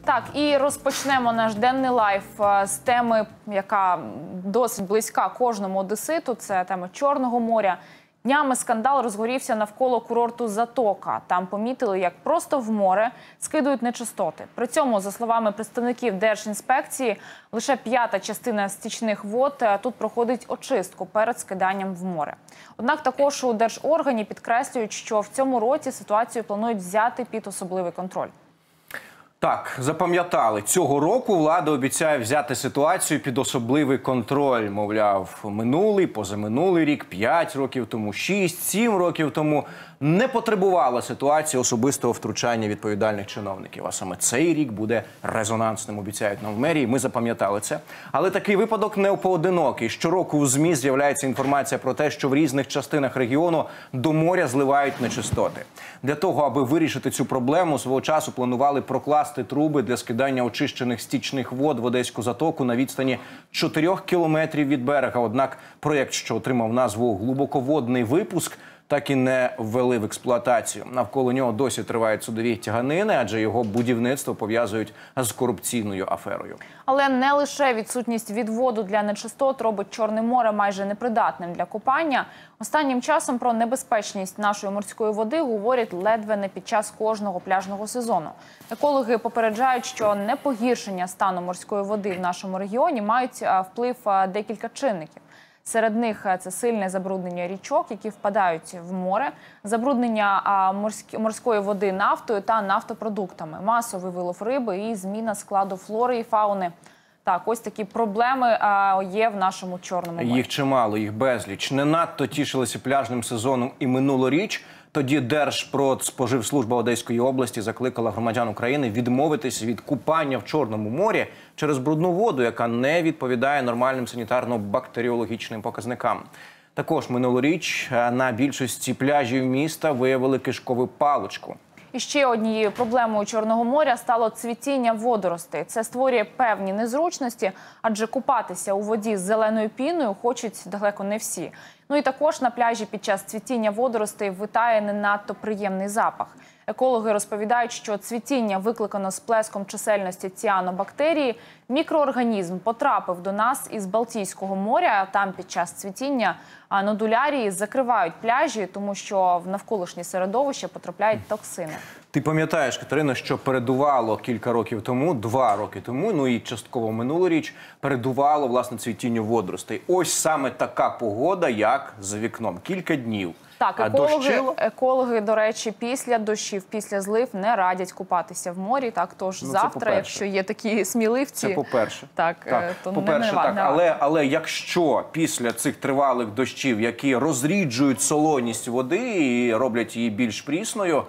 Так, і розпочнемо наш денний лайф з теми, яка досить близька кожному одеситу. Це тема Чорного моря. Днями скандал розгорівся навколо курорту Затока. Там помітили, як просто в море скидують нечистоти. При цьому, за словами представників Держінспекції, лише 1/5 частина стічних вод тут проходить очистку перед скиданням в море. Однак також у держоргані підкреслюють, що в цьому році ситуацію планують взяти під особливий контроль. Так, запам'ятали. Цього року влада обіцяє взяти ситуацію під особливий контроль. Мовляв, минулий, позаминулий рік, 5 років тому, 6-7 років тому не потребувала ситуація особистого втручання відповідальних чиновників. А саме цей рік буде резонансним, обіцяють нам в мерії. Ми запам'ятали це. Але такий випадок не поодинокий. Щороку у ЗМІ з'являється інформація про те, що в різних частинах регіону до моря зливають нечистоти. Для того, аби вирішити цю проблему, свого часу планували прокласти труби для скидання очищених стічних вод в Одеську затоку на відстані 4 кілометрів від берега. Однак проєкт, що отримав назву «Глибоководний випуск», так і не ввели в експлуатацію. Навколо нього досі тривають судові тяганини, адже його будівництво пов'язують з корупційною аферою. Але не лише відсутність відводу для нечистот робить Чорне море майже непридатним для купання. Останнім часом про небезпечність нашої морської води говорять ледве не під час кожного пляжного сезону. Екологи попереджають, що не погіршення стану морської води в нашому регіоні мають вплив декілька чинників. Серед них це сильне забруднення річок, які впадають в море, забруднення морської води нафтою та нафтопродуктами, масовий вилов риби і зміна складу флори і фауни. Так, ось такі проблеми є в нашому Чорному морі. Їх чимало, їх безліч. Не надто тішилися пляжним сезоном і минулоріч. Тоді Держпродспоживслужба Одеської області закликала громадян України відмовитись від купання в Чорному морі через брудну воду, яка не відповідає нормальним санітарно-бактеріологічним показникам. Також минулоріч на більшості пляжів міста виявили кишкову паличку. І ще однією проблемою Чорного моря стало цвітіння водоростей. Це створює певні незручності, адже купатися у воді з зеленою піною хочуть далеко не всі. Ну і також на пляжі під час цвітіння водоростей витає не надто приємний запах. Екологи розповідають, що цвітіння викликано сплеском чисельності ціанобактерії. Мікроорганізм потрапив до нас із Балтійського моря. Там під час цвітіння нодулярії закривають пляжі, тому що в навколишнє середовище потрапляють токсини. Ти пам'ятаєш, Катерина, що передувало кілька років тому, 2 роки тому, ну і частково минулоріч, передувало, власне, цвітінню водоростей. Ось саме така погода, як за вікном. Кілька днів. Так, екологи, до речі, після дощів, після злив не радять купатися в морі. Так, тож завтра, якщо є такі сміливці... Це по-перше. То не варто. Але якщо після цих тривалих дощів, які розріджують солоність води і роблять її більш прісною,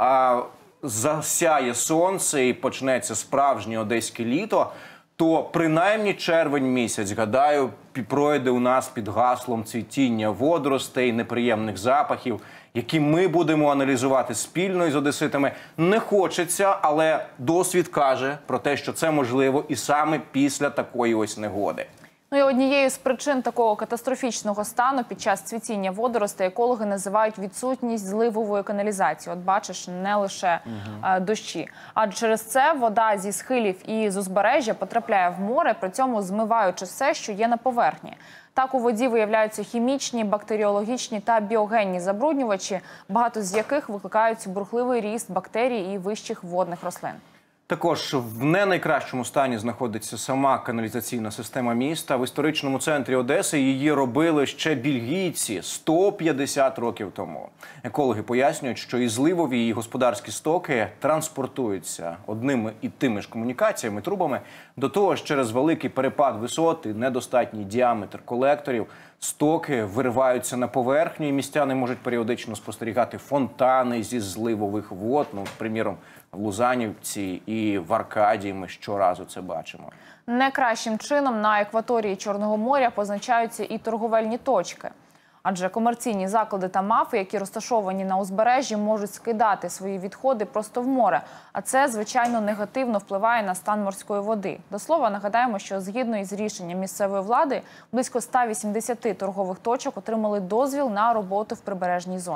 засяє сонце і почнеться справжнє одеське літо, то принаймні червень місяць, гадаю, пройде у нас під гаслом цвітіння водоростей, неприємних запахів, які ми будемо аналізувати спільно із одеситами. Не хочеться, але досвід каже про те, що це можливо і саме після такої ось негоди. Ну і однією з причин такого катастрофічного стану під час цвітіння водоростей екологи називають відсутність зливової каналізації. От бачиш, не лише дощі. Адже через це вода зі схилів і з узбережжя потрапляє в море, при цьому змиваючи все, що є на поверхні. Так у воді виявляються хімічні, бактеріологічні та біогенні забруднювачі, багато з яких викликають бурхливий ріст бактерій і вищих водних рослин. Також в не найкращому стані знаходиться сама каналізаційна система міста. В історичному центрі Одеси її робили ще бельгійці 150 років тому. Екологи пояснюють, що і зливові, і господарські стоки транспортуються одними і тими ж комунікаціями, трубами. До того ж, через великий перепад висот і недостатній діаметр колекторів стоки вириваються на поверхню, і містяни можуть періодично спостерігати фонтани зі зливових вод. Ну, приміром, в Лузанівці і в Аркадії ми щоразу це бачимо. Не кращим чином на екваторії Чорного моря позначаються і торговельні точки. Адже комерційні заклади та МАФи, які розташовані на узбережжі, можуть скидати свої відходи просто в море. А це, звичайно, негативно впливає на стан морської води. До слова, нагадаємо, що згідно із рішенням місцевої влади, близько 180 торгових точок отримали дозвіл на роботу в прибережній зоні.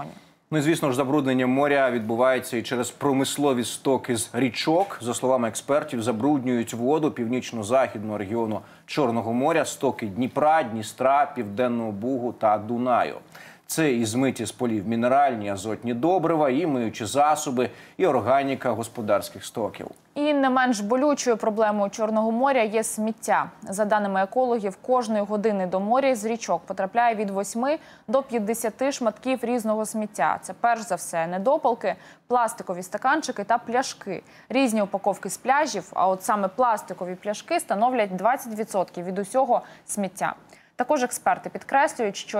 Ну і, звісно ж, забруднення моря відбувається і через промислові стоки з річок. За словами експертів, забруднюють воду північно-західного регіону Чорного моря, стоки Дніпра, Дністра, Південного Бугу та Дунаю. Це і змиті з полів мінеральні, азотні добрива, і миючі засоби, і органіка господарських стоків. І не менш болючою проблемою Чорного моря є сміття. За даними екологів, кожної години до моря з річок потрапляє від 8 до 50 шматків різного сміття. Це перш за все недопалки, пластикові стаканчики та пляшки. Різні упаковки з пляжів, а от саме пластикові пляшки становлять 20% від усього сміття. Також експерти підкреслюють, що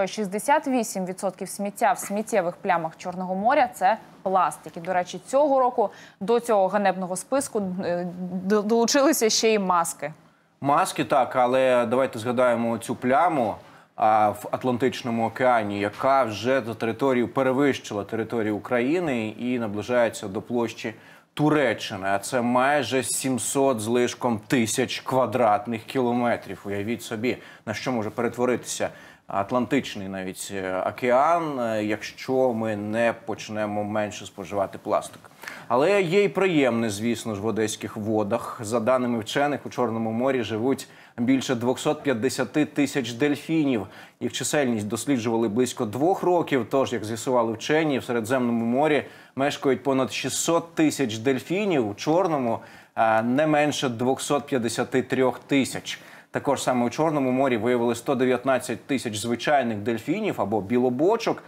68% сміття в сміттєвих плямах Чорного моря – це пластик. І, до речі, цього року до цього ганебного списку долучилися ще й маски. Маски, так, але давайте згадаємо цю пляму в Атлантичному океані, яка вже за територію перевищила територію України і наближається до площі Туреччини, а це майже 700 з лишком тисяч квадратних кілометрів. Уявіть собі, на що може перетворитися Атлантичний навіть океан, якщо ми не почнемо менше споживати пластик. Але є й приємне, звісно ж, в одеських водах. За даними вчених, у Чорному морі живуть більше 250 тисяч дельфінів. Їх чисельність досліджували близько 2 років, тож, як з'ясували вчені, в Середземному морі мешкають понад 600 тисяч дельфінів, у Чорному не менше 253 тисяч. Також саме у Чорному морі виявили 119 тисяч звичайних дельфінів або білобочок,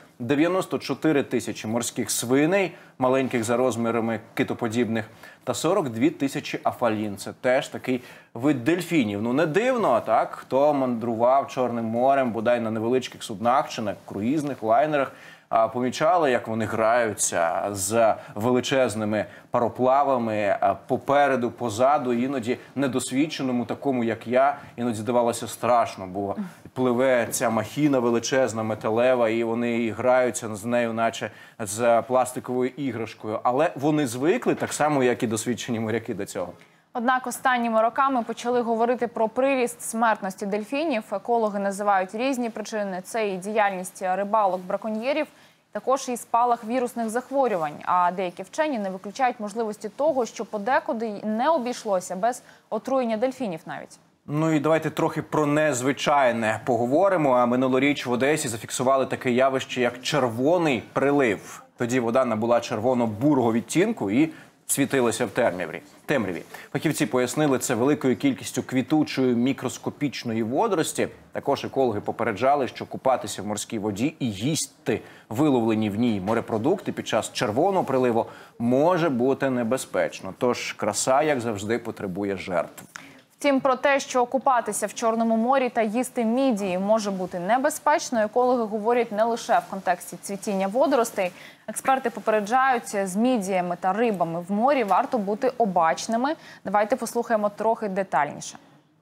94 тисячі морських свиней, маленьких за розмірами китоподібних, та 42 тисячі афалін. Це теж такий вид дельфінів. Ну не дивно, так, хто мандрував Чорним морем, бодай на невеличких суднах чи на круїзних лайнерах, помічали, як вони граються з величезними пароплавами попереду, позаду, іноді недосвідченому, такому як я, іноді здавалося страшно, бо пливе ця махіна величезна, металева, і вони граються з нею, наче з пластиковою іграшкою. Але вони звикли так само, як і досвідчені моряки до цього. Однак останніми роками почали говорити про приріст смертності дельфінів. Екологи називають різні причини. Це і діяльність рибалок-браконьєрів, також і спалах вірусних захворювань. А деякі вчені не виключають можливості того, що подекуди не обійшлося без отруєння дельфінів навіть. Ну і давайте трохи про незвичайне поговоримо. А минулоріч в Одесі зафіксували таке явище, як червоний прилив. Тоді вода набула червоно-бурого відтінку і світилася в темряві. Фахівці пояснили це великою кількістю квітучої мікроскопічної водорості. Також екологи попереджали, що купатися в морській воді і їсти виловлені в ній морепродукти під час червоного приливу може бути небезпечно. Тож краса, як завжди, потребує жертв. Втім, про те, що купатися в Чорному морі та їсти мідії може бути небезпечно, екологи говорять не лише в контексті цвітіння водоростей. Експерти попереджають, з мідіями та рибами в морі варто бути обачними. Давайте послухаємо трохи детальніше.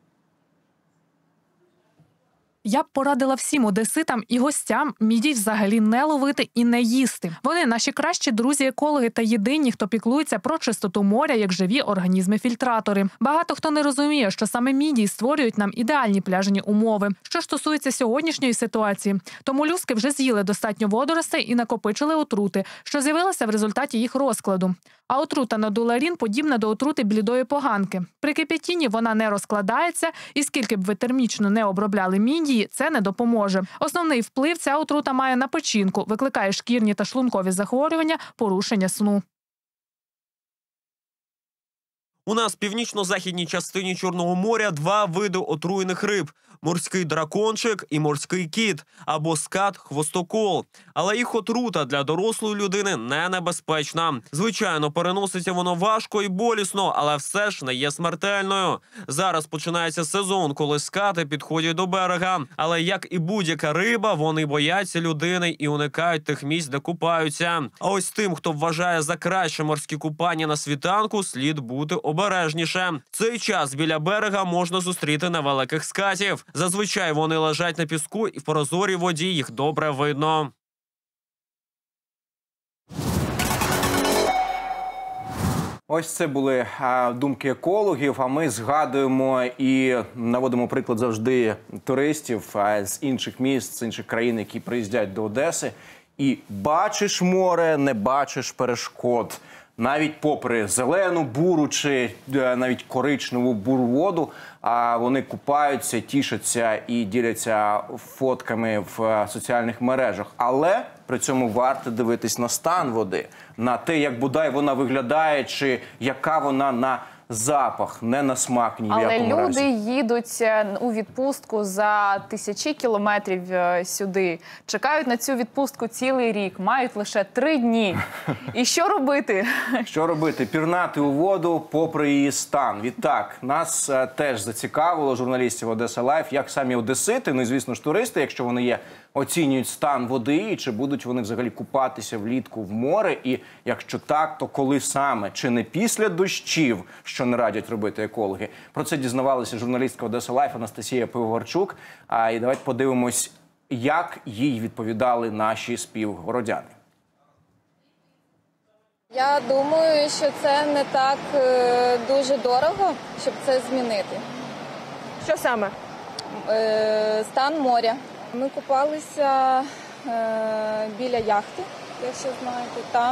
Я б порадила всім одеситам і гостям мідій взагалі не ловити і не їсти. Вони наші кращі друзі-екологи та єдині, хто піклується про чистоту моря як живі організми-фільтратори. Багато хто не розуміє, що саме мідії створюють нам ідеальні пляжні умови. Що стосується сьогоднішньої ситуації, то молюски вже з'їли достатньо водоростей і накопичили отрути, що з'явилося в результаті їх розкладу. А отрута на дуларін подібна до отрути блідої поганки. При кип'ятінні вона не розкладається, і скільки б ви термічно не обробляли мідії, це не допоможе. Основний вплив ця отрута має на печінку, викликає шкірні та шлункові захворювання, порушення сну. У нас в північно-західній частині Чорного моря 2 види отруєних риб – морський дракончик і морський кіт, або скат-хвостокол. Але їх отрута для дорослої людини не небезпечна. Звичайно, переноситься воно важко і болісно, але все ж не є смертельною. Зараз починається сезон, коли скати підходять до берега. Але, як і будь-яка риба, вони бояться людини і уникають тих місць, де купаються. А ось тим, хто вважає за краще морські купання на світанку, слід бути обережніше. В цей час біля берега можна зустріти невеликих скатів. Зазвичай вони лежать на піску і в прозорій воді їх добре видно. Ось це були думки екологів, а ми згадуємо і наводимо приклад завжди туристів з інших міст, з інших країн, які приїздять до Одеси. І бачиш море, не бачиш перешкод. Навіть попри зелену буру чи навіть коричневу буру воду, вони купаються, тішаться і діляться фотками в соціальних мережах. Але при цьому варто дивитись на стан води, на те, як бодай вона виглядає, чи яка вона на запах, не на смак ні в Але якому разі. люди їдуть у відпустку за тисячі кілометрів сюди, чекають на цю відпустку цілий рік, мають лише 3 дні. І що робити? Що робити? Пірнати у воду попри її стан. Відтак, нас теж зацікавило, журналістів Одеса Лайф, як самі одесити, ну і звісно ж туристи, якщо вони є, оцінюють стан води, і чи будуть вони взагалі купатися влітку в море, і якщо так, то коли саме? Чи не після дощів, що не радять робити екологи? Про це дізнавалася журналістка Одеса Лайф Анастасія Пивоварчук. І давайте подивимось, як їй відповідали наші співгородяни. Я думаю, що це не так дуже дорого, щоб це змінити. Що саме? Стан моря. Ми купалися біля яхти, якщо знаєте. Там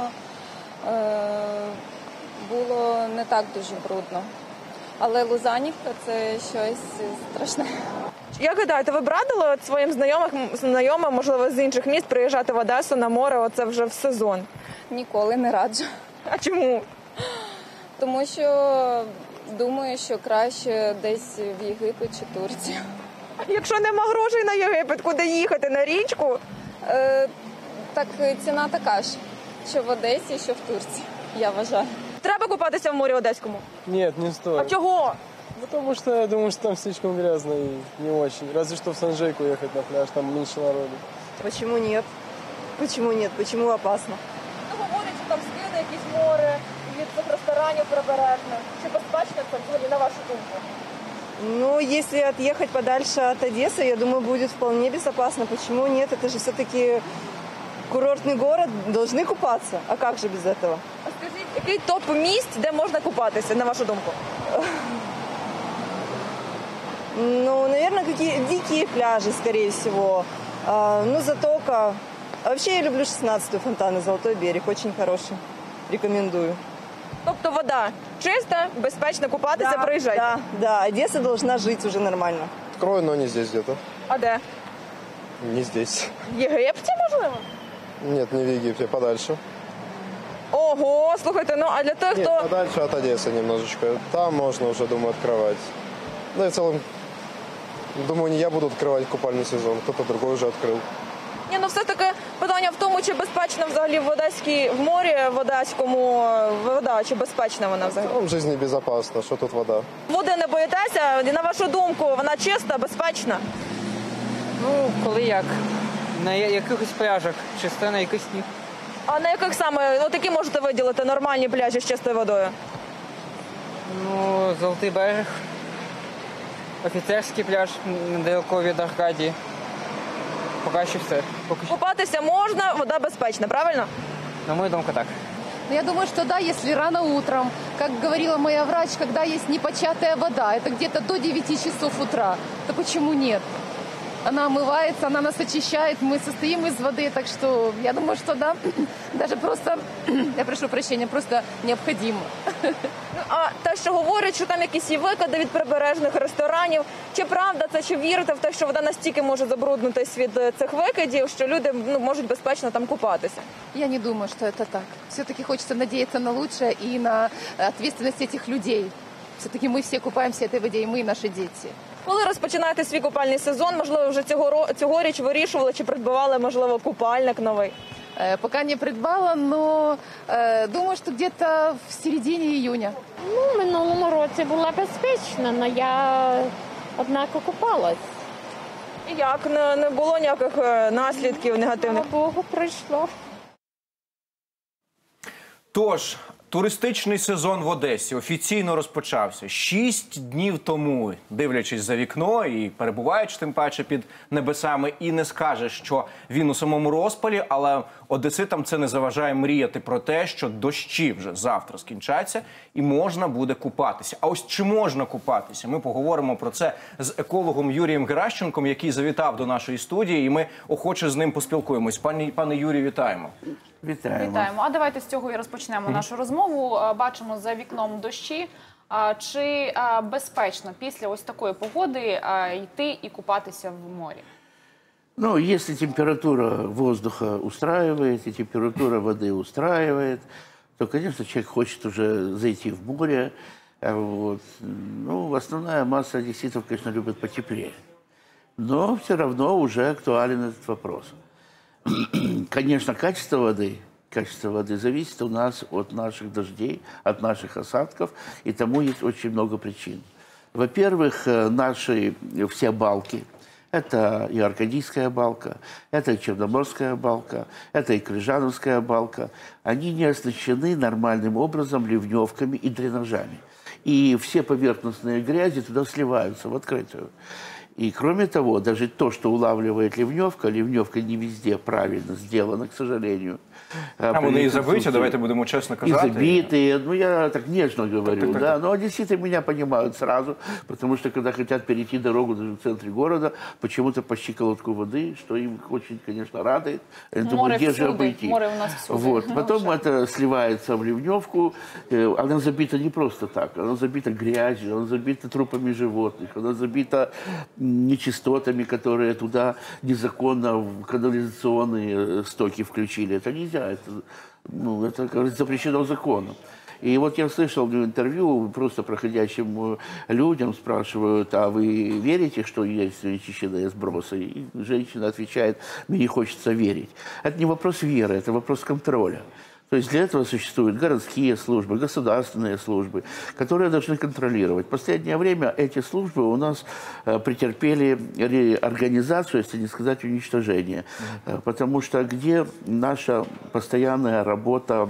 було не так дуже брудно. Але Лузанівка – це щось страшне. Як гадаєте, ви б радили от своїм знайомим, можливо, з інших міст приїжджати в Одесу на море, оце вже в сезон? Ніколи не раджу. А чому? Тому що думаю, що краще десь в Єгипет чи Турцію. Якщо нема грошей на Єгипет, куди їхати? На річку? Так ціна така ж, що в Одесі, що в Турції, я вважаю. Треба купатися в морі Одеському? Нет, не стоит. А чого? Потому что я думаю, что там слишком грязно и не очень. Разве что в Санжейку ехать на пляж, там меньше народу. Почему нет? Почему нет? Почему опасно? Ну, говорять, що там скине якісь море від цих ресторанів прибережних. Чи безпечно це взагалі, на вашу думку? Ну, если отъехать подальше от Одессы, я думаю, будет вполне безопасно. Почему нет? Это же все-таки курортный город, должны купаться. А как же без этого? А скажіть, який топ місць, де можна купатися, на вашу думку? Ну, наверное, какие дикие пляжи, скорее всего. Ну, затока. А вообще я люблю 16-ю фонтаны, Золотой берег. Очень хороший. Рекомендую. Тобто вода чиста, безпечно купатися, приїжджайте. Да. Одесса должна жить уже нормально. Открою, но не здесь где-то. А де? Не здесь. В Єгипті, можливо? Нет, не в Египте, подальше. Ого, слухайте, ну а для тих, Нет, хто... подальше от Одессы немножечко. Там можно уже, думаю, открывать. Да и в целом, думаю, не я буду открывать купальный сезон, кто-то другой уже открыл. Ні, ну все-таки питання в тому, чи безпечно взагалі в морі, в Одеському вода, чи безпечна вона взагалі? В жизни безопасно, что тут вода. Води не боїтеся? І на вашу думку, вона чиста, безпечна? Ну, коли як. На якихось пляжах, чисто на якихось ні. А на яких саме, от які можете виділити нормальні пляжі з чистою водою? Ну, Золотий берег, офіцерський пляж недалеко від Аркадії. Поки що все. Купатися можна, вода безпечна, правильно? На мою думку, так. Я думаю, что да, если рано утром, как говорила моя врач, когда есть непочатая вода, это где-то до 9 часов утра, то почему нет? Она омывается, она нас очищает, мы состоим из воды, так что я думаю, что да, даже просто, я прошу прощения, просто необходимо. Ну, а те, що говорять, що там якісь є викиди від прибережних ресторанів, чи правда це, чи вірите в те, що вода настільки може забруднитись від цих викидів, що люди можуть безпечно там купатися? Я не думаю, что это так. Все-таки хочется надеяться на лучшее и на ответственность этих людей. Все-таки мы все купаемся в этой воде, и мы, и наши дети. Коли розпочинаєте свій купальний сезон, можливо, вже цьогоріч вирішували, чи придбавали, можливо, купальник новий? Пока не придбала, но думаю, что где-то в середине июня. Ну, в минулому році була безпечна, але я, однак, купалась. І як? Не було ніяких наслідків негативних? Слава Богу, пройшло. Тож, туристичний сезон в Одесі офіційно розпочався 6 днів тому. Дивлячись за вікно і перебуваючи тим паче під небесами, і не скажеш, що він у самому розпалі, але одеситам це не заважає мріяти про те, що дощі вже завтра скінчаться і можна буде купатися. А ось чи можна купатися? Ми поговоримо про це з екологом Юрієм Геращенком, який завітав до нашої студії, і ми охоче з ним поспілкуємось. Пане Юрію, вітаємо. Вітаємо. А давайте з цього і розпочнемо нашу розмову. Бачимо за вікном дощі. Чи безпечно після ось такої погоди йти і купатися в морі? Ну, если температура воздуха устраивает, и температура воды устраивает, то, конечно, человек хочет уже зайти в море. Вот. Ну, основная масса одесситов, конечно, любит потеплее. Но все равно уже актуален этот вопрос. Конечно, качество воды зависит у нас от наших дождей, от наших осадков, и тому есть очень много причин. Во-первых, наши все балки, это и Аркадийская балка, это и Черноморская балка, это и Крыжановская балка, они не оснащены нормальным образом ливневками и дренажами. И все поверхностные грязи туда сливаются в открытую. И кроме того, даже то, что улавливает ливневка не везде правильно сделана, к сожалению. Вони і забиті, давайте будемо чесно казати. И забитые, ну я так нежно говорю, да. Но одесситы меня понимают сразу, потому что когда хотят перейти дорогу даже в центре города, почему-то по щиколотку воды, что им очень, конечно, радует. Море всюди, море у нас всюди. Вот. Потом это сливается в ливневку, она забита не просто так, она забита грязью, она забита трупами животных, она забита нечистотами, которые туда незаконно в канализационные стоки включили. Это нельзя, это как запрещено законом. И вот я слышал в интервью просто проходящим людям, спрашивают, а вы верите, что есть нечищенные сбросы? И женщина отвечает, мне не хочется верить. Это не вопрос веры, это вопрос контроля. То есть для этого существуют городские службы, государственные службы, которые должны контролировать. В последнее время эти службы у нас претерпели реорганизацию, если не сказать уничтожение. Потому что где наша постоянная работа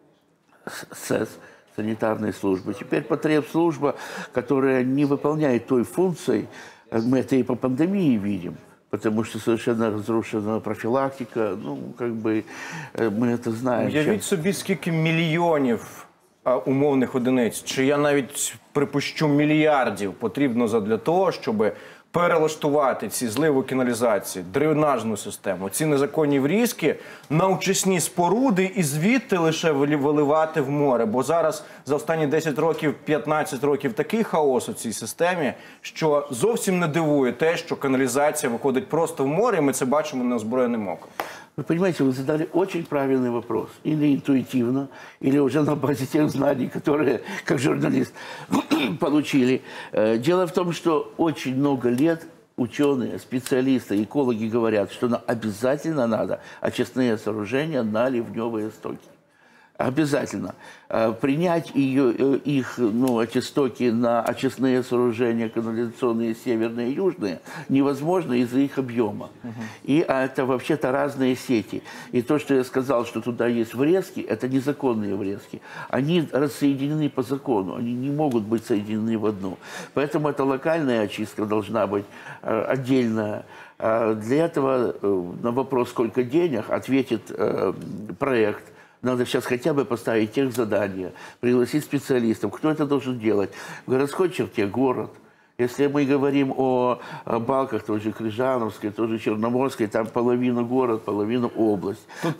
СЭС, санитарной службы, теперь потребслужба, которая не выполняет той функции, мы это и по пандемии видим, потому что совершенно разрушена профілактика, ну, как би, ми це знаємо. Уявіть собі, скільки мільйонів умовних одиниць, чи я навіть припущу мільярдів потрібно для того, щоб перелаштувати ці зливи каналізації, дренажну систему, ці незаконні врізки на очисні споруди і звідти лише виливати в море. Бо зараз за останні 10 років, 15 років такий хаос у цій системі, що зовсім не дивує те, що каналізація виходить просто в море, і ми це бачимо неозброєним оком. Вы понимаете, вы задали очень правильный вопрос. Или интуитивно, или уже на базе тех знаний, которые, как журналист, получили. Дело в том, что очень много лет ученые, специалисты, экологи говорят, что обязательно надо очистные сооружения на ливневые стоки. Обязательно. Принять их эти стоки на очистные сооружения, канализационные, северные и южные, невозможно из-за их объема. И это вообще-то разные сети. И то, что я сказал, что туда есть врезки, это незаконные врезки. Они рассоединены по закону, они не могут быть соединены в одну. Поэтому эта локальная очистка должна быть отдельная. Для этого на вопрос, сколько денег, ответит проект. Надо сейчас хотя бы поставить техзадания, пригласить специалистов. Кто это должен делать? В городской черте город. Если мы говорим о балках, тоже Крыжановской, тоже Черноморской, там половина город, половина область. Тут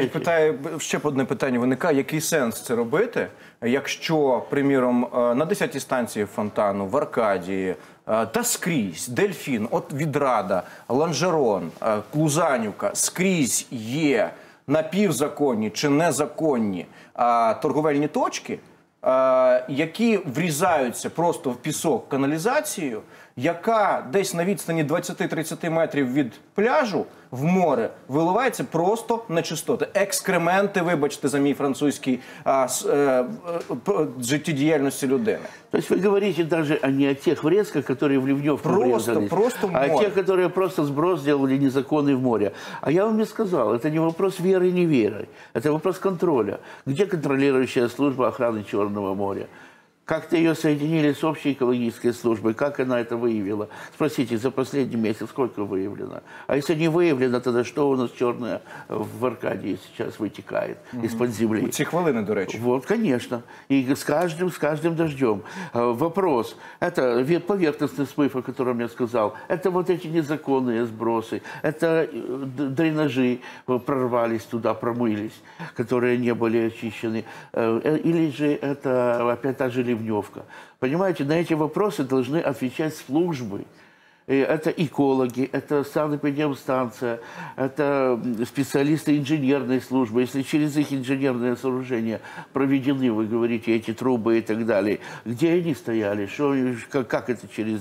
ще одне питання виникає, який сенс це робити, якщо, приміром, на 10-й станції фонтану, в Аркадії, та скрізь, Дельфін, от Відрада, Ланжерон, Лузанівка, скрізь є напівзаконні чи незаконні торговельні точки, які врізаються просто в пісок каналізацією, яка десь на відстані 20-30 метрів від пляжу в море виливається просто нечистоти. Екскременти, вибачте за мій французький, життєдіяльності людини. То есть вы говорите даже не о тех врезках, которые в ливневку врезались, а о тех, которые просто сброс сделали незаконный в море. А я вам и сказал, это не вопрос веры и неверы, это вопрос контроля. Где контролирующая служба охраны Черного моря? Как-то ее соединили с общей экологической службой, как она это выявила? Спросите, за последний месяц сколько выявлено? А если не выявлено, тогда что у нас черное в Аркадии сейчас вытекает из-под земли? Ці хвилини, до речі. Вот, конечно. И с каждым дождем. Вопрос. Это поверхностный смыв, о котором я сказал. Это вот эти незаконные сбросы. Это дренажи прорвались туда, промылись, которые не были очищены. Или же это опять та же ливневка. Понимаете, на эти вопросы должны отвечать службы. Это экологи, это санэпидемстанция, это специалисты инженерной службы. Если через их инженерное сооружение проведены, вы говорите, эти трубы и так далее, где они стояли, как это через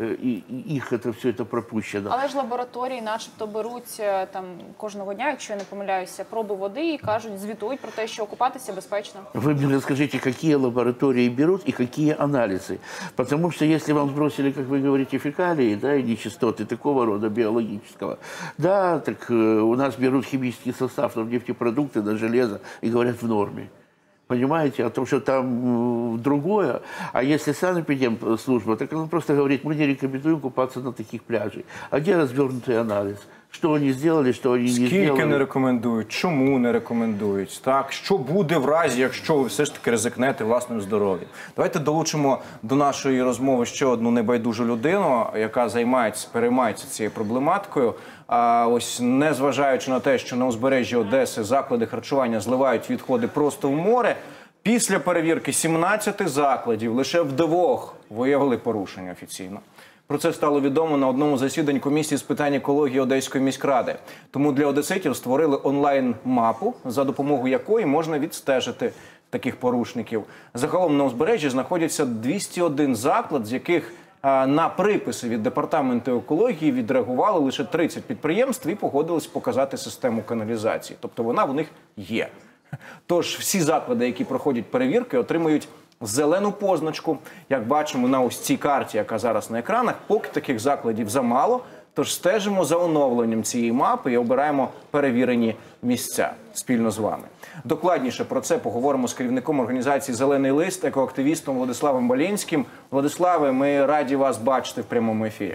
их это все это пропущено? Але ж лабораторії начебто беруть там кожного дня, якщо я не помиляюся, проби води і кажуть, звітують про те, що купатися безпечно. Вы мне расскажите, какие лаборатории берут и какие анализы. Потому что если вам сбросили, как вы говорите, фекалии, да, и нечистоты такого рода биологического, да, так у нас берут химический состав на нефтепродукты, на железо и говорят в норме. Понимаете, о том, что там другое. А если санэпидемслужба, так она просто говорит, мы не рекомендуем купаться на таких пляжах. А где развернутый анализ? Що вони зробили, що вони не зробили. Скільки не рекомендують, чому не рекомендують, так? Що буде в разі, якщо ви все ж таки ризикнете власним здоров'ям? Давайте долучимо до нашої розмови ще одну небайдужу людину, яка переймається цією проблематикою. А ось незважаючи на те, що на узбережжі Одеси заклади харчування зливають відходи просто в море, після перевірки 17 закладів лише в 2 виявили порушення офіційно. Про це стало відомо на одному засіданні комісії з питань екології Одеської міськради. Тому для одеситів створили онлайн-мапу, за допомогою якої можна відстежити таких порушників. Загалом на узбережжі знаходяться 201 заклад, з яких на приписи від Департаменту екології відреагували лише 30 підприємств і погодились показати систему каналізації. Тобто вона в них є. Тож всі заклади, які проходять перевірки, отримують зелену позначку. Як бачимо на ось цій карті, яка зараз на екранах, поки таких закладів замало, тож стежимо за оновленням цієї мапи і обираємо перевірені місця спільно з вами. Докладніше про це поговоримо з керівником організації «Зелений лист», екоактивістом Владиславом Балінським. Владиславе, ми раді вас бачити в прямому ефірі.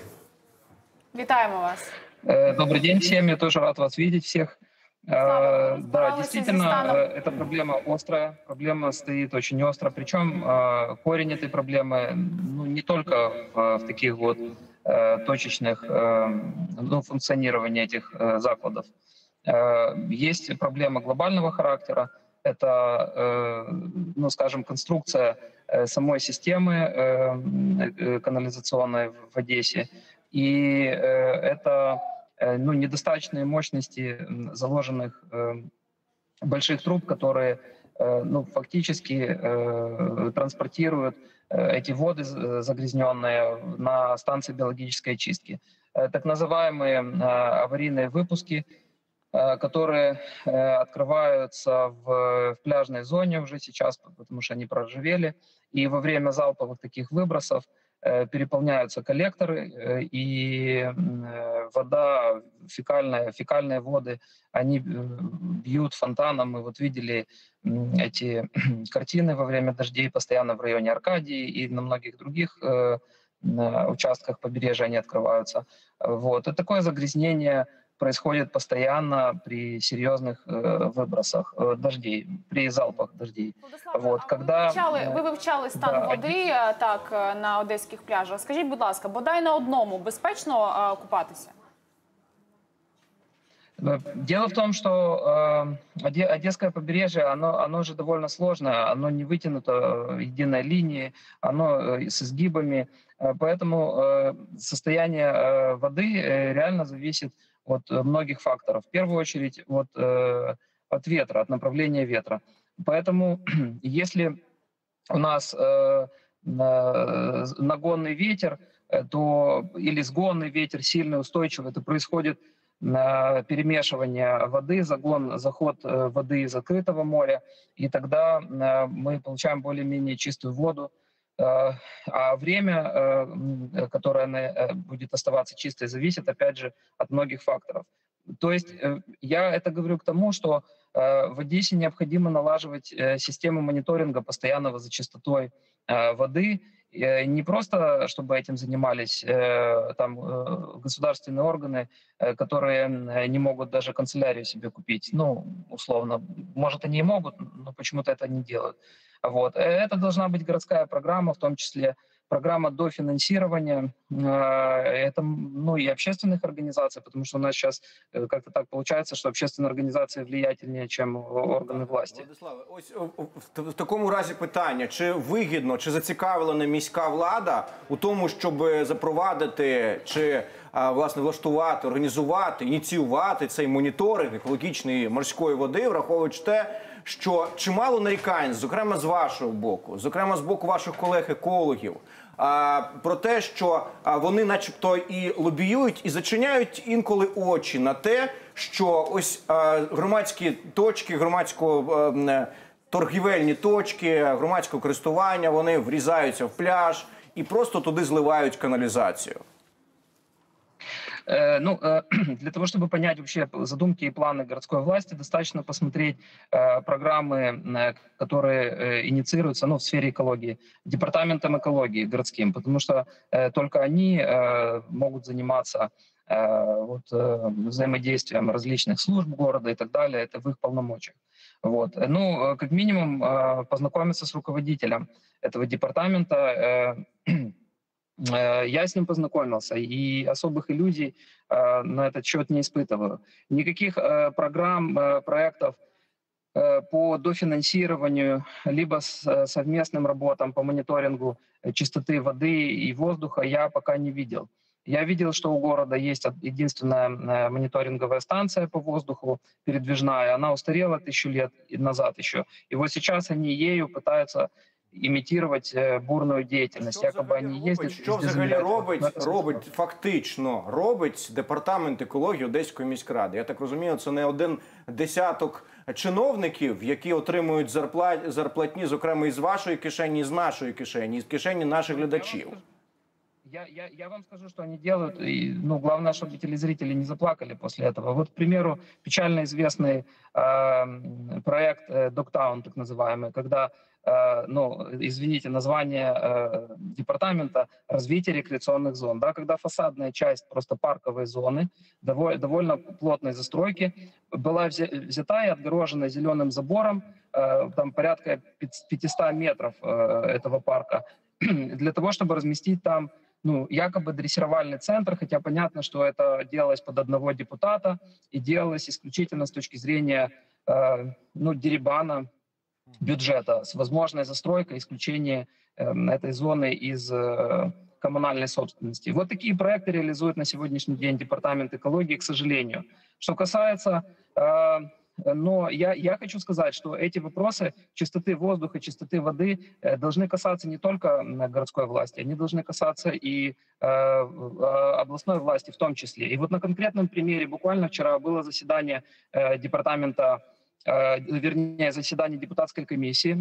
Вітаємо вас. Добрый день всем, я тоже рад вас видеть всех. Да, действительно, эта проблема острая, проблема стоит очень остро. Причем корень этой проблемы не только в таких вот точечных функционировании этих закладов. Есть проблема глобального характера. Это, скажем, конструкция самой системы канализационной в Одессе. И это недостаточные мощности заложенных больших труб, которые фактически транспортируют эти воды загрязненные на станции биологической очистки. Так называемые аварийные выпуски, которые открываются в пляжной зоне уже сейчас, потому что они проржавели, и во время залповых таких выбросов переполняются коллекторы, и вода, фекальные воды, они бьют фонтаном. Мы вот видели эти картины во время дождей постоянно в районе Аркадии и на многих других участках побережья они открываются. Вот. И такое загрязнение происходит постоянно при серьезных выбросах дождей, при залпах дождей. Вот, ви вивчали стан води так, на одеських пляжах. Скажіть, будь ласка, бодай на одному безпечно купатися? Дело в том, что Одесское побережье, оно же довольно сложное, оно не вытянуто единой линией, оно с изгибами, поэтому состояние воды реально зависит от многих факторов. В первую очередь от ветра, от направления ветра. Поэтому если у нас нагонный ветер, или сгонный ветер сильный, устойчивый, то происходит перемешивание воды, заход воды из открытого моря, и тогда мы получаем более-менее чистую воду. А время, которое будет оставаться чистой, зависит, опять же, от многих факторов. То есть я это говорю к тому, что в Одессе необходимо налаживать систему мониторинга постоянного за чистотой воды. Не просто, чтобы этим занимались там государственные органы, которые не могут даже канцелярию себе купить. Ну, условно, может, они и могут, но почему-то это не делают. Вот. Это должна быть городская программа, в том числе программа дофинансирования, это, ну, и общественных организаций, потому что у нас сейчас как-то так получается, что общественные организации влиятельнее, чем органи власті. Владиславе, ось в такому разі питання, чи вигідно, чи зацікавлена міська влада у тому, щоб запровадити, чи, власне, влаштувати, організувати, ініціювати цей моніторинг екологічної морської води, враховуючи те, що чимало нарікань, зокрема з вашого боку, зокрема з боку ваших колег-екологів, про те, що вони начебто і лобіюють, і зачиняють інколи очі на те, що ось громадські точки, торгівельні точки, громадського користування, вони врізаються в пляж і просто туди зливають каналізацію. Ну, для того, чтобы понять вообще задумки и планы городской власти, достаточно посмотреть программы, которые инициируются, ну, в сфере экологии, департаментом экологии городским, потому что только они могут заниматься вот, взаимодействием различных служб города и так далее, это в их полномочиях. Вот. Ну, как минимум, познакомиться с руководителем этого департамента. Я с ним познакомился, и особых иллюзий на этот счет не испытываю. Никаких программ, проектов по дофинансированию, либо совместным работам по мониторингу чистоты воды и воздуха я пока не видел. Я видел, что у города есть единственная мониторинговая станция по воздуху, передвижная. Она устарела 1000 лет назад еще. И вот сейчас они ею пытаются імітувати бурну діяльність, якоби вони їздять. Що взагалі робить департамент екології Одеської міськради? Я так розумію, це не один десяток чиновників, які отримують зарплатні, зокрема, із вашої кишені, із нашої кишені, із кишені наших глядачів. Я вам скажу, что они делают. И, ну, главное, чтобы телезрители не заплакали после этого. Вот, к примеру, печально известный проект Dogtown, так называемый, когда, ну, извините, название департамента развития рекреационных зон, да, когда фасадная часть просто парковой зоны, довольно плотной застройки, была взята и отгорожена зеленым забором, там порядка 500 метров этого парка, для того, чтобы разместить там, ну, якобы дрессировальный центр, хотя понятно, что это делалось под одного депутата и делалось исключительно с точки зрения, ну, дерибана бюджета, с возможной застройкой, исключения этой зоны из коммунальной собственности. Вот такие проекты реализует на сегодняшний день Департамент экологии, к сожалению. Что касается... Но я хочу сказать, что эти вопросы чистоты воздуха, чистоты воды должны касаться не только городской власти, они должны касаться и областной власти в том числе. И вот на конкретном примере буквально вчера было заседание департамента, вернее, заседание депутатской комиссии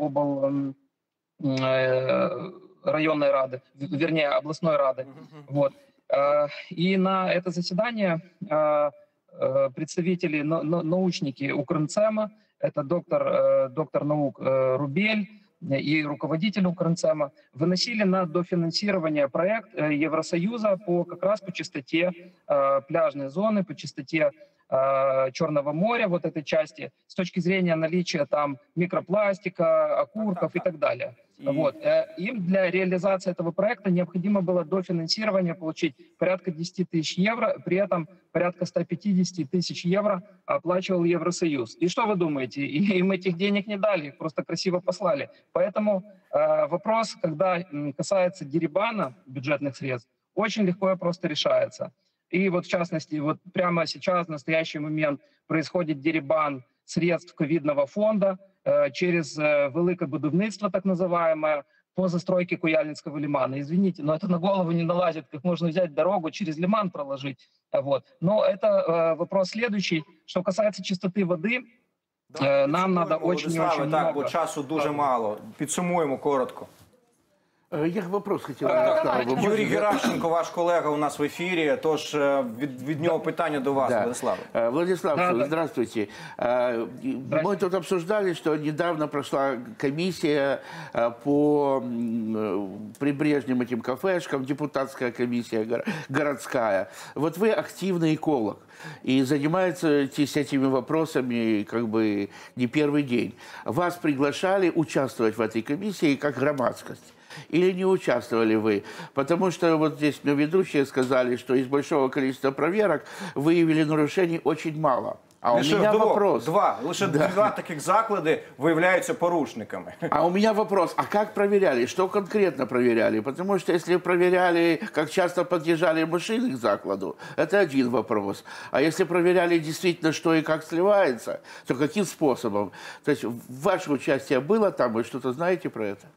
районной рады, вернее, областной рады. Вот. И на это заседание представители, научники Укрнцема, это доктор наук Рубель и руководитель Укрнцема, выносили на дофинансирование проект Евросоюза как раз по чистоте пляжной зоны, по чистоте Черного моря, вот этой части, с точки зрения наличия там микропластика, окурков и так далее. Вот. Им для реализации этого проекта необходимо было дофинансирование получить порядка 10 тысяч евро, при этом порядка 150 тысяч евро оплачивал Евросоюз. И что вы думаете? Им этих денег не дали, их просто красиво послали. Поэтому вопрос, когда касается дерибана бюджетных средств, очень легко и просто решается. И вот в частности, вот прямо сейчас, в настоящий момент, происходит дерибан средств ковидного фонда через велике будівництво, так называемое, по застройке Куяльницкого лимана. Извините, но это на голову не налазит, как можно взять дорогу через лиман проложить. Вот. Но это вопрос следующий. Что касается чистоты воды, нам надо очень-очень много. Так, бо часу дуже мало. Підсумуємо коротко. Я вопрос хотел. Юрій Геращенко, ваш колега у нас в ефірі, тож від нього питання до вас, Владислав. Владислав, здравствуйте. Мы тут обсуждали, что недавно прошла комиссия по прибрежным этим кафешкам, депутатская комиссия городская. Вот вы активный эколог и занимаетесь этими вопросами как бы не первый день. Вас приглашали участвовать в этой комиссии как громадскость? Или не участвовали вы? Потому что вот здесь ведущие сказали, что из большого количества проверок выявили нарушений очень мало. А у меня вопрос. Лише два таких заклади виявляються порушниками. А у меня вопрос, а как проверяли? Что конкретно проверяли? Потому что если проверяли, как часто подъезжали машины к закладу, это один вопрос. А если проверяли действительно, что и как сливается, то каким способом? То есть ваше участие было там, вы что-то знаете про это?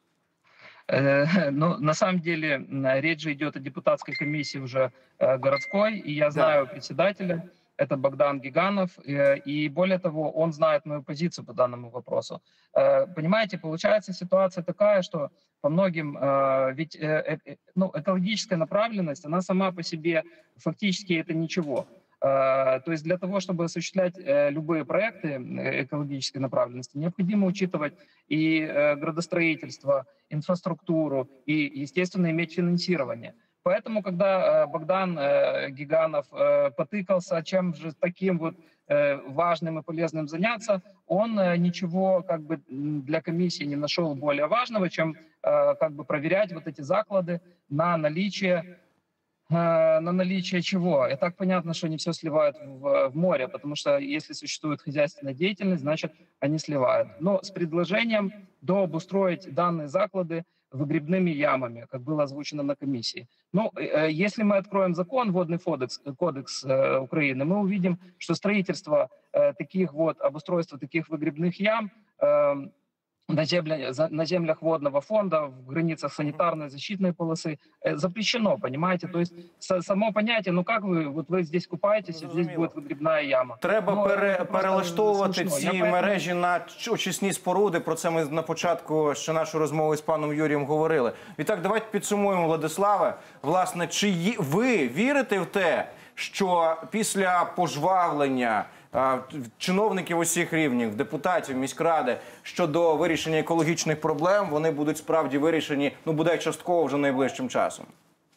Ну, на самом деле, речь же идет о депутатской комиссии уже городской, и я знаю председателя, это Богдан Гиганов, и более того, он знает мою позицию по данному вопросу. Понимаете, получается ситуация такая, что по многим, ведь экологическая направленность, она сама по себе фактически это ничего. То есть для того, чтобы осуществлять любые проекты экологической направленности, необходимо учитывать и градостроительство, инфраструктуру и, естественно, иметь финансирование. Поэтому, когда Богдан Гиганов потыкался, чем же таким вот важным и полезным заняться, он ничего как бы для комиссии не нашел более важного, чем как бы проверять вот эти заклады на наличие чего? И так понятно, что они все сливают в море, потому что если существует хозяйственная деятельность, значит, они сливают. Но с предложением дообустроить данные заклады выгребными ямами, как было озвучено на комиссии. Ну, если мы откроем закон, Водный кодекс Украины, мы увидим, что строительство таких вот, обустройство таких выгребных ям на землях водного фонда, в границах санитарной защитной полосы запрещено, понимаете? То есть само понятие, ну как вы здесь купаетесь, и здесь будет выгребная яма. Треба перелаштовувати ці мережі на очисні споруди. Про це ми на початку ще нашої розмови з паном Юрієм говорили. Відтак, давайте підсумуємо, Владиславе. Власне, чи ви вірите в те, що після пожвавлення чиновників усіх рівнів, депутатів, міськради, щодо вирішення екологічних проблем, вони будуть справді вирішені, ну, бодай частково вже найближчим часом?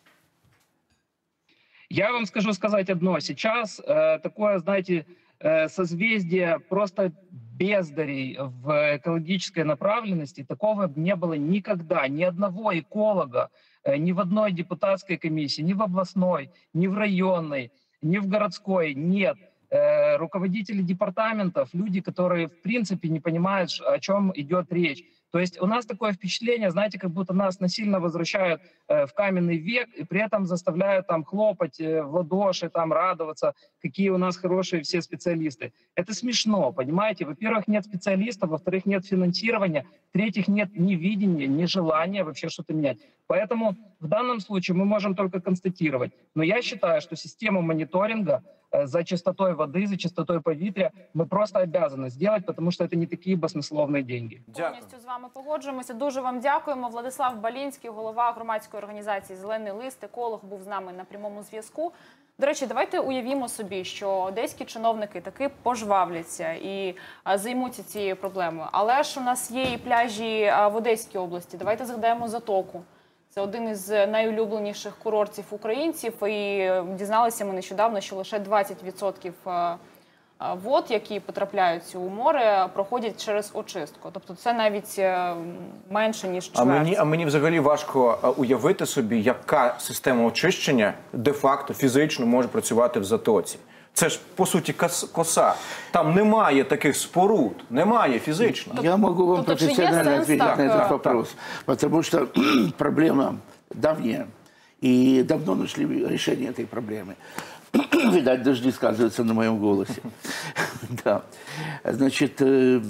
Я вам скажу сказать одно. Сейчас такое, знаете, созвездие просто бездарей в экологической направленности. Такого не было никогда. Ни одного эколога, ни в одной депутатской комиссии, ни в областной, ни в районной, ни в городской нет. Руководители департаментов, люди, которые в принципе не понимают, о чем идет речь. То есть у нас такое впечатление, знаете, как будто нас насильно возвращают в каменный век и при этом заставляют там хлопать в ладоши, там радоваться, какие у нас хорошие все специалисты. Это смешно, понимаете? Во-первых, нет специалистов, во-вторых, нет финансирования, в-третьих, нет ни видения, ни желания вообще что-то менять. Поэтому в данном случае мы можем только констатировать. Но я считаю, что систему мониторинга за чистотой воды, за чистотой повітря мы просто обязаны сделать, потому что это не такие баснословные деньги. Повністю з вами погоджуємося. Дуже вам дякуємо. Владислав Балінський, голова громадської організації «Зелений лист», еколог, був з нами на прямому зв'язку. До речі, давайте уявімо собі, що одеські чиновники таки пожвавляться і займуться цією проблемою. Але ж у нас є і пляжі в Одеській області. Давайте згадаємо Затоку. Це один із найулюбленіших курортів українців. І дізналися ми нещодавно, що лише 20% вод, які потрапляють у море, проходять через очистку. Тобто це навіть менше, ніж чверть. А мені взагалі важко уявити собі, яка система очищення де-факто фізично може працювати в Затоці. Це ж, по суті, коса. Там немає таких споруд, немає фізично. Я могу вам профессионально ответить на этот вопрос, потому что проблема давняя, и давно нашли решение этой проблемы. Видать, дожди сказываются на моем голосе. Да. Значит,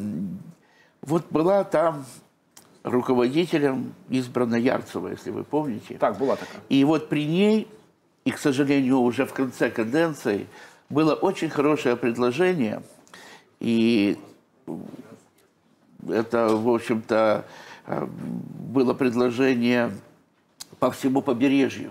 вот была там руководителем избрана Ярцева, если вы помните. Так, была такая. И вот при ней, и, к сожалению, уже в конце каденции, было очень хорошее предложение, и это, в общем-то, было предложение по всему побережью.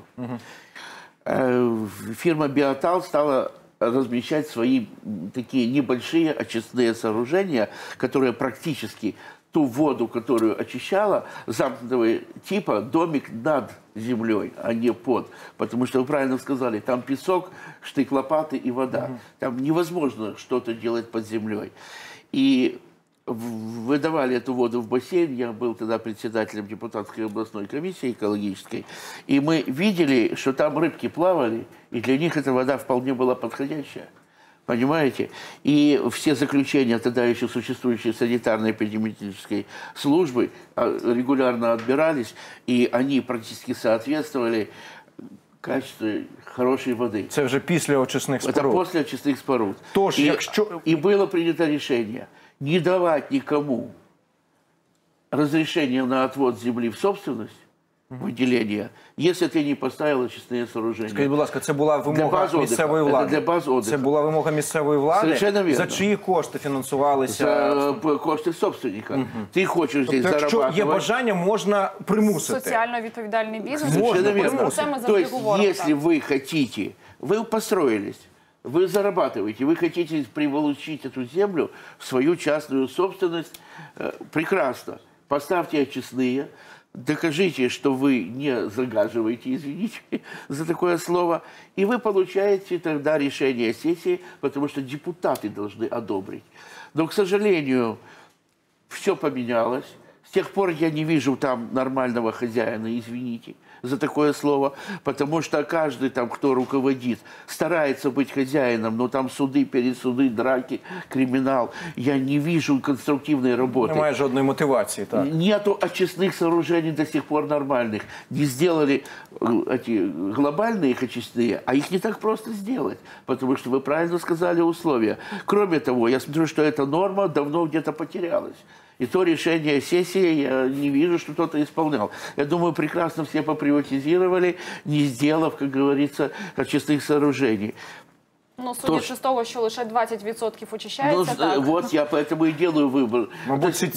Фирма «Биотал» стала размещать свои такие небольшие очистные сооружения, которые практически ту воду, которую очищала, замкнутого типа, домик над землей, а не под. Потому что вы правильно сказали, там песок, штык лопаты и вода. Там невозможно что-то делать под землей. И выдавали эту воду в бассейн. Я был тогда председателем депутатской областной комиссии экологической. И мы видели, что там рыбки плавали, и для них эта вода вполне была подходящая. Понимаете? И все заключения тогда еще существующей санитарно-эпидемиологической службы регулярно отбирались, и они практически соответствовали качеству хорошей воды. Это уже после очистных споруд. Это после очистных споруд. Тож, и было принято решение не давать никому разрешение на отвод земли в собственность, выделение, если ти не поставив очисні сооруження. Скажіть, будь ласка, це була вимога місцевої влади? Для баз отдыха. Це була вимога місцевої влади? Совершенно верно. За чиї кошти фінансувалися? За кошти собственника. Ти хочеш здесь зарабатывать. Якщо є бажання, можна примусити. Соціально відповідальний бізнес. Совершенно верно. Про це ми То завжди есть, говоримо. если вы хотите, вы построились, вы зарабатываете, вы хотите приволочить эту землю в свою частную собственность, прекрасно. Поставьте очистные, докажите, что вы не загаживаете, извините за такое слово, и вы получаете тогда решение сессии, потому что депутаты должны одобрить. Но, к сожалению, все поменялось. С тех пор я не вижу там нормального хозяина, извините за такое слово, потому что каждый там, кто руководит, старается быть хозяином, но там суды, пересуды, драки, криминал. Я не вижу конструктивной работы. Немає жодної мотивації, так? Нету очистных сооружений до сих пор нормальных. Не сделали эти глобальные их очистные, а их не так просто сделать, потому что вы правильно сказали условия. Кроме того, я смотрю, что эта норма давно где-то потерялась. И то решение сессии я не вижу, что кто-то исполнял. Я думаю, прекрасно все поприватизировали, не сделав, как говорится, очистных сооружений. Ну, судячи з того, що лише 20% очищається, так. Вот я поэтому и делаю выбор. Мабуть, ці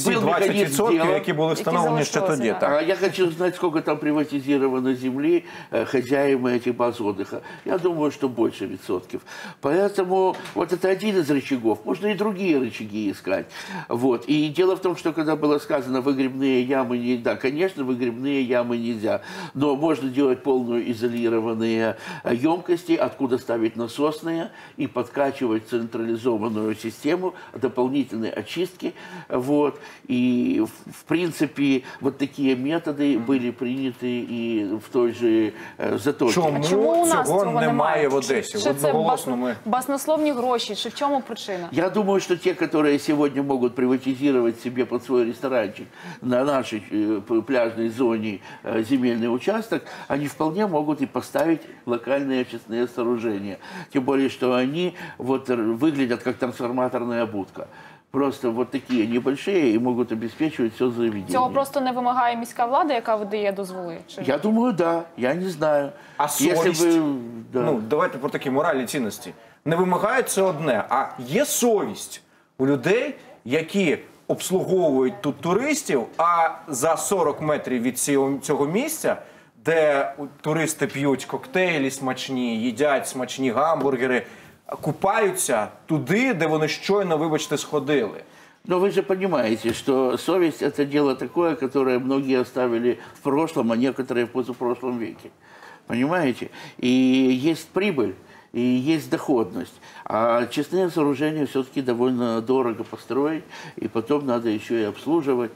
20%, які були встановлені ще тоді. А я хочу знать, сколько там приватизировано земли хозяевами этих баз отдыха. Я думаю, что больше %. Поэтому вот это один из рычагов. Можно и другие рычаги искать. Вот. И дело в том, что когда было сказано, выгребные ямы нельзя, конечно, выгребные ямы нельзя, но можно делать полную изолированные емкости, откуда ставить насосные, и подкачивать централизованную систему, дополнительные очистки. Вот. И, в принципе, вот такие методы были приняты и в той же Затоке. Чому у нас цього цього немає в Одесі? Чи це баснословні гроші? Чи в чому причина? Я думаю, что те, которые сегодня могут приватизировать себе под свой ресторанчик на нашей пляжной зоне земельный участок, они вполне могут и поставить локальные очистные сооружения. Тем более, что они вот выглядят как трансформаторная будка. Просто вот такие небольшие и могут обеспечивать все заведение. Цього просто не вимагає міська влада, яка видає дозволи? Чи? Я думаю, да. Я не знаю. А совість? Да. Ну, давайте про такі моральні цінності. Не вимагає це одне, а є совість у людей, які обслуговують тут туристів, а за 40 метрів від цього місця, де туристи п'ють коктейлі смачні, їдять смачні гамбургери, купаються туди, де вони щойно, вибачте, сходили. Но вы же понимаете, что совесть – это дело такое, которое многие оставили в прошлом, а некоторые в позапрошлом веке. Понимаете? И есть прибыль, и есть доходность. А очистные сооружения все-таки довольно дорого построить, и потом надо еще и обслуживать.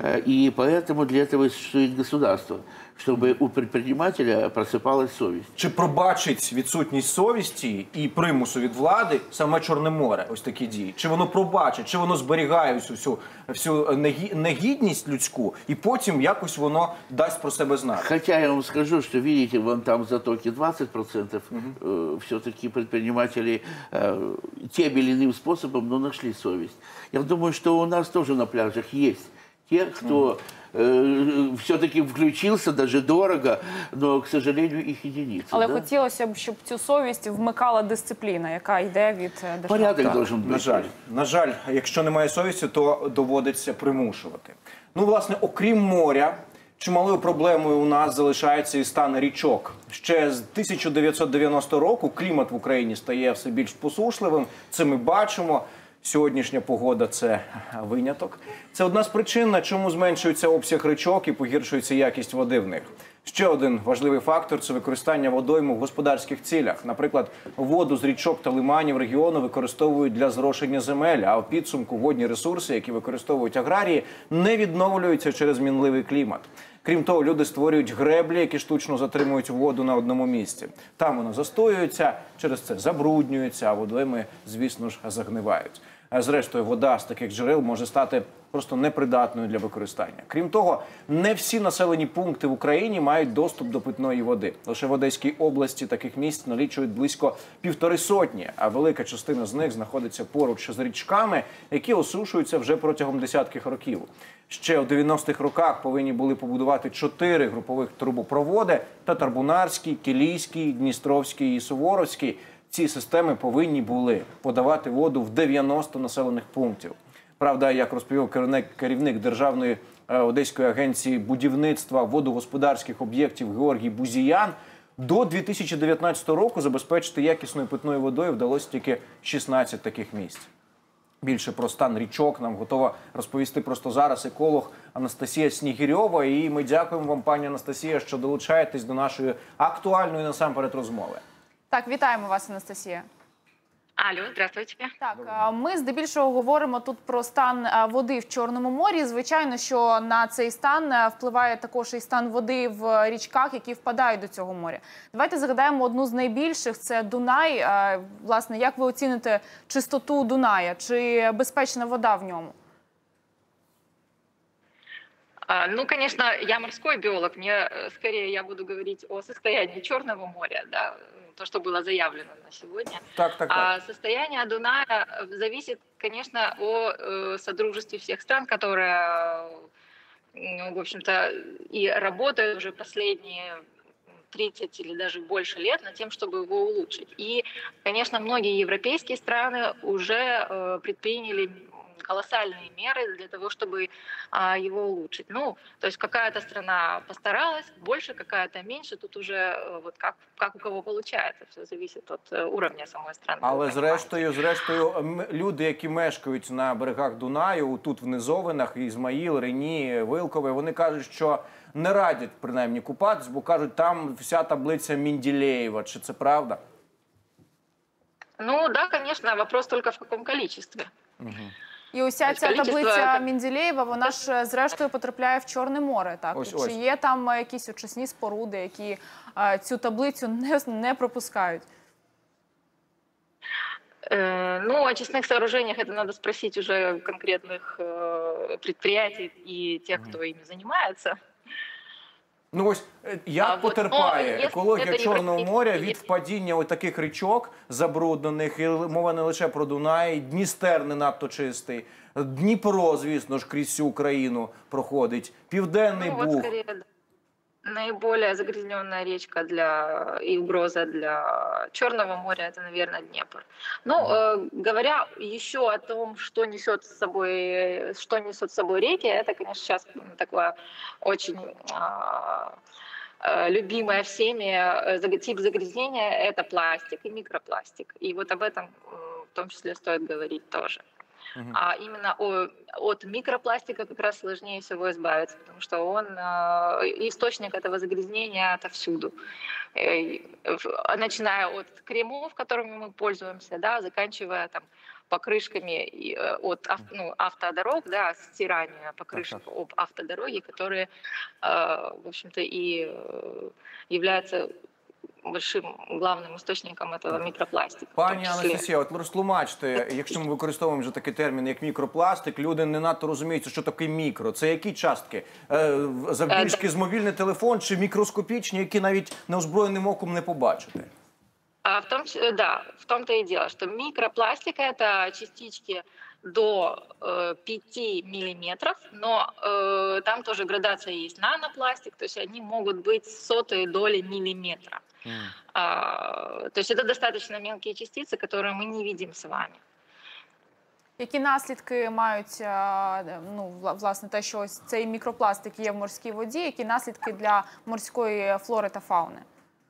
И поэтому для этого существует государство, щоб у предпринимателя просипалась совість. Чи пробачить відсутність совісті і примусу від влади саме Чорне море, ось такі дії? Чи воно пробачить, чи воно зберігає всю негідність людську, і потім якось воно дасть про себе знати? Хоча я вам скажу, що, видите, вон там в Затоке 20%, все-таки предприниматели тем или иным способом, но нашли совесть. Я думаю, что у нас тоже на пляжах есть те, кто все-таки включился, даже дорого, но, к сожалению, их единицы. Але хотілося б, щоб цю совість вмикала дисципліна, яка йде від держави. Порядок должен бути. На жаль, якщо немає совісті, то доводиться примушувати. Ну, власне, окрім моря, чималою проблемою у нас залишається і стан річок. Ще з 1990 року клімат в Україні стає все більш посушливим. Це ми бачимо. Сьогоднішня погода – це виняток. Це одна з причин, на чому зменшується обсяг річок і погіршується якість води в них. Ще один важливий фактор – це використання водойм в господарських цілях. Наприклад, воду з річок та лиманів регіону використовують для зрошення земель, а у підсумку водні ресурси, які використовують аграрії, не відновлюються через мінливий клімат. Крім того, люди створюють греблі, які штучно затримують воду на одному місці. Там воно застоюється, через це забруднюється, а водойми, звісно ж, загнивають. Зрештою, вода з таких джерел може стати просто непридатною для використання. Крім того, не всі населені пункти в Україні мають доступ до питної води. Лише в Одеській області таких місць налічують близько 150, а велика частина з них знаходиться поруч з річками, які осушуються вже протягом десятків років. Ще у 90-х роках повинні були побудувати 4 групових трубопроводи – Татарбунарський, Кілійський, Дністровський і Суворовський. Ці системи повинні були подавати воду в 90 населених пунктів. Правда, як розповів керівник Державної Одеської агенції будівництва водогосподарських об'єктів Георгій Бузіян, до 2019 року забезпечити якісною питною водою вдалося тільки 16 таких місць. Більше про стан річок нам готова розповісти просто зараз еколог Анастасія Снігирьова. І ми дякуємо вам, пані Анастасія, що долучаєтесь до нашої актуальної насамперед розмови. Так, вітаємо вас, Анастасія. Алло, здравствуйте. Так, ми здебільшого говоримо тут про стан води в Чорному морі. Звичайно, що на цей стан впливає також і стан води в річках, які впадають до цього моря. Давайте згадаємо одну з найбільших – це Дунай. Власне, як ви оціните чистоту Дуная? Чи безпечна вода в ньому? Ну, конечно, я морской биолог. Мне скорее я буду говорить о состоянии Черного моря, да, то, что было заявлено на сегодня. Так. А состояние Дуная зависит, конечно, о содружестве всех стран, которые, ну, в общем-то, и работают уже последние 30 или даже больше лет над тем, чтобы его улучшить. И, конечно, многие европейские страны уже предприняли колоссальные меры для того, чтобы его улучшить. Ну, то есть какая-то страна постаралась, больше, какая-то меньше. Тут уже вот как у кого получается. Все зависит от уровня самої страни. Але зрештою, люди, які мешкають на берегах Дунаю, тут в низовинах, Ізмаїл, Рені, Вилкове, вони кажуть, що не радять, принаймні, купатись, бо кажуть, там вся таблиця Менделєєва. Чи це правда? Ну, да, конечно. Вопрос только в каком количестве. І уся ця таблиця Менделєєва, вона ж зрештою потрапляє в Чорне море, так? Чи є там якісь очисні споруди, які цю таблицю не пропускають? Ну, о очистных сооружениях это надо спросить уже конкретных предприятий и тех, кто ими занимается. Ну ось, як потерпає екологія Чорного моря від впадіння таких річок забруднених, і мова не лише про Дунай, Дністер не надто чистий, Дніпро, звісно ж, крізь всю Україну проходить, Південний Буг. Вот скорее, наиболее загрязненная речка и угроза для Черного моря – это, наверное, Днепр. Но говоря еще о том, что несет с собой реки, это, конечно, сейчас такое очень любимое всеми тип загрязнения – это пластик и микропластик. И вот об этом в том числе стоит говорить тоже. А именно от микропластика как раз сложнее всего избавиться, потому что он источник этого загрязнения отовсюду. Начиная от кремов, которыми мы пользуемся, да, заканчивая там покрышками от автодорог, да, стирания покрышек об автодороги, которые, в общем-то, и являются большим главним істочником цього мікропластику. Пані Анастасія, от розтлумачте, якщо ми використовуємо вже такий термін, як мікропластик, люди не надто розуміють, що таке мікро. Це які частки? Завбільшки з мобільний телефон чи мікроскопічні, які навіть неозброєним оком не побачите? В том-то и дело, что микропластик – это частички до 5 миллиметров, но там тоже градация есть. Нанопластик, то есть они могут быть сотые доли миллиметра. То есть это достаточно мелкие частицы, которые мы не видим с вами. Які наслідки мають, ну, власне, те, що ось цей мікропластик є в морській воді, які наслідки для морської флори та фауни?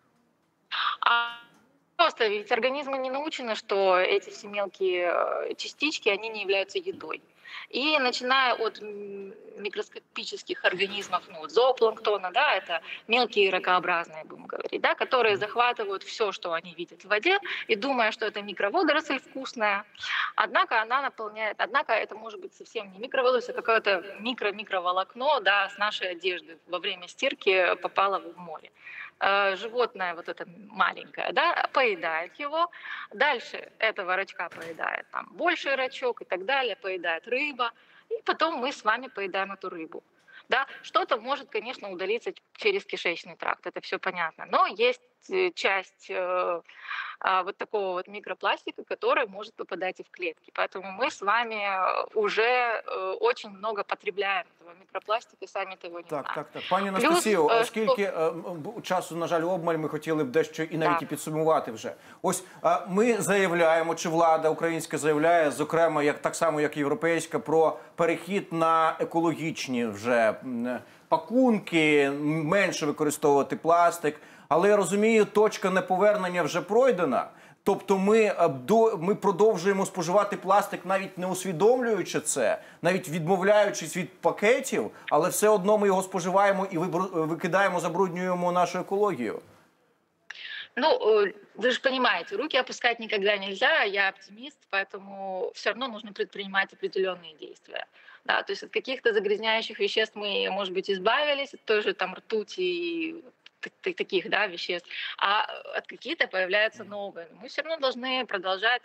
Просто ведь организмы не научены, что эти все мелкие частички, они не являются едой. И начиная от микроскопических организмов, ну, вот зоопланктона, да, это мелкие ракообразные, будем говорить, да, которые захватывают все, что они видят в воде, и думая, что это микроводоросль вкусная, однако она наполняет, однако это может быть совсем не микроводоросль, а какое-то микроволокно, да, с нашей одежды во время стирки попало в море. Животное вот это маленькое, да, поедает его, дальше этого рачка поедает там больший рачок и так далее, поедает рыба, и потом мы с вами поедаем эту рыбу. Да, что-то может, конечно, удалиться через кишечный тракт, это все понятно, но есть часть вот такого вот микропластика, который может попадать и в клетки. Поэтому мы с вами уже очень много потребляем этого мікропластику, самі того не знаємо. Так. Пані Анастасію, оскільки часу, на жаль, обмаль, ми хотіли б дещо і навіть і підсумувати вже. Ось ми заявляємо, чи влада українська заявляє, зокрема, так само, як європейська, про перехід на екологічні вже пакунки, менше використовувати пластик. Але я розумію, точка неповернення вже пройдена. Тобто ми продовжуємо споживати пластик, навіть не усвідомлюючи це, навіть відмовляючись від пакетів, але все одно ми його споживаємо і викидаємо, забруднюємо нашу екологію. Ну, вы же понимаете, руки опускать никогда нельзя, я оптимист, поэтому все равно нужно предпринимать определенные действия. Да, то есть от каких-то загрязняющих веществ мы, может быть, избавились, от той же там ртути и таких, да, веществ, а от какие-то появляются новые. Мы все равно должны продолжать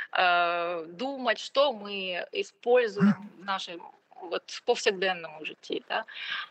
думать, что мы используем в нашем вот повседневному житті. Да?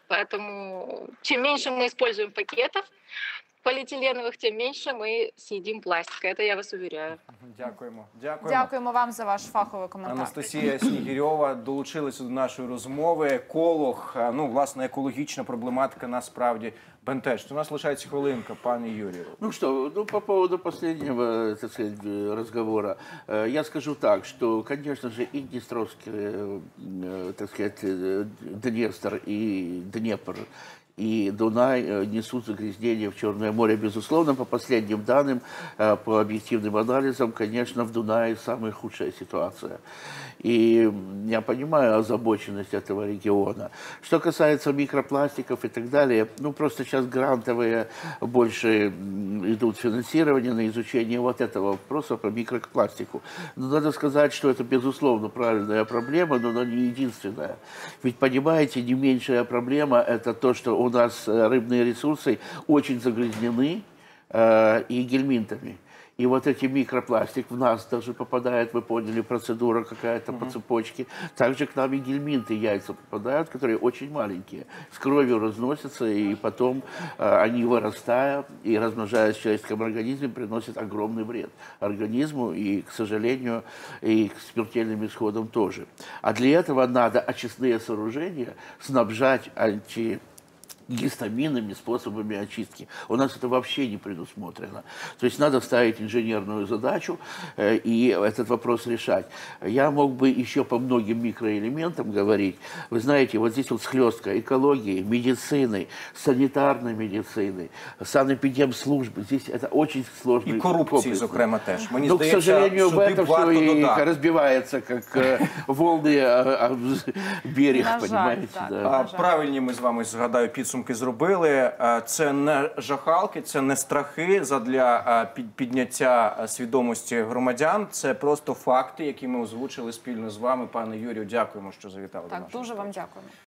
Поэтому чем меньше мы используем пакетов полиэтиленовых, тем меньше мы съедим пластика. Это я вас уверяю. Дякуємо. Дякуємо вам за ваш фаховий коментар. Анастасія Снігирьова долучилася до нашої розмови. Еколог, ну, власне, екологічна проблематика насправді бентежить. У нас лишається хвилинка, пане Юрію. Ну что, по поводу последнего, так сказать, разговора, я скажу так, что, конечно же, и Днестровский, так сказать, Днестр и Днепр, и Дунай несут загрязнение в Черное море, безусловно. По последним данным, по объективным анализам, конечно, в Дунае самая худшая ситуация. И я понимаю озабоченность этого региона. Что касается микропластиков и так далее, ну, просто сейчас грантовые больше идут финансирование на изучение вот этого вопроса по микропластику. Но надо сказать, что это, безусловно, правильная проблема, но она не единственная. Ведь, понимаете, не меньшая проблема – это то, что у нас рыбные ресурсы очень загрязнены и гельминтами. И вот эти микропластик в нас даже попадает, вы поняли, процедура какая-то по цепочке. Также к нам и гельминты, яйца попадают, которые очень маленькие. С кровью разносятся, и потом они, вырастая и размножаясь в человеческом организме, приносят огромный вред организму и, к сожалению, и к смертельным исходам тоже. А для этого надо очистные сооружения снабжать гистаминными способами очистки. У нас это вообще не предусмотрено. То есть надо ставить инженерную задачу и этот вопрос решать. Я мог бы еще по многим микроэлементам говорить. Вы знаете, вот здесь вот схлестка экологии, медицины, санитарной медицины, санэпидемслужбы. Здесь это очень сложно. И коррупции, зокрема, теж. Но, к сожалению, в этом все и разбивается, как волны берег, понимаете. Правильні ми з вами, згадаю, підсумки зробили. Це не жахалки, це не страхи задля підняття свідомості громадян. Це просто факти, які ми озвучили спільно з вами, пане Юрію. Дякуємо, що завітали до нашого. Так, дуже вам дякуємо.